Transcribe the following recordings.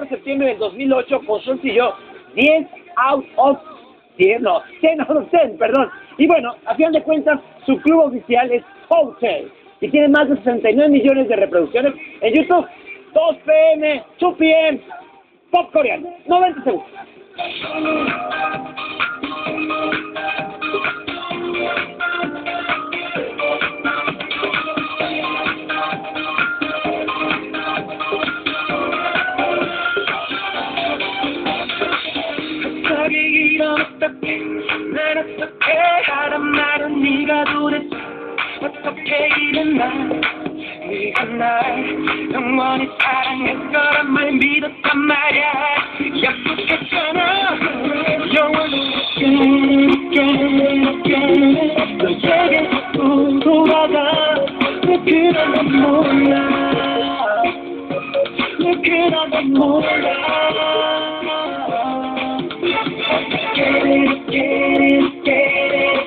de septiembre del 2008 con su sencillo 10 out of 10, no, 10 out of 10, perdón. Y bueno, a final de cuentas, su club oficial es Hotel y tiene más de 69 millones de reproducciones en YouTube. 2 p.m., 2 p.m., pop coreano, 90 segundos. 난 어떻게 하란 말은 네가 도대체 어떻게 일어나 네가 날 영원히 사랑할 거란 말 믿었단 말이야 약속했잖아 영원히 너에게 또 돌아가 왜 그런 건 몰라 왜 그런 건 몰라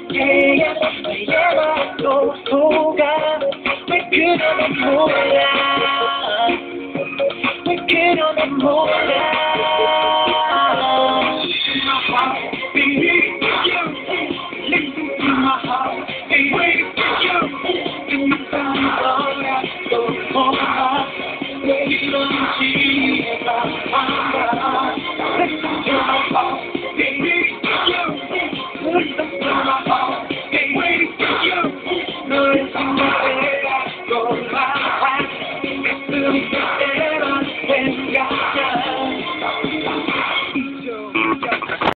또 속아 왜 그러면 몰라